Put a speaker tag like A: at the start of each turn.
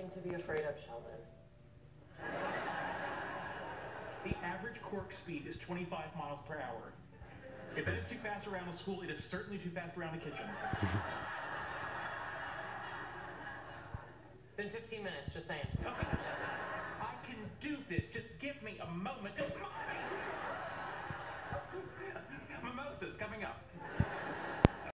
A: nothing to be afraid of, Sheldon.
B: The average cork speed is 25 miles per hour. If that is too fast around the school, it is certainly too fast around the kitchen.
A: Been 15 minutes, just saying.
B: I can do this. Just give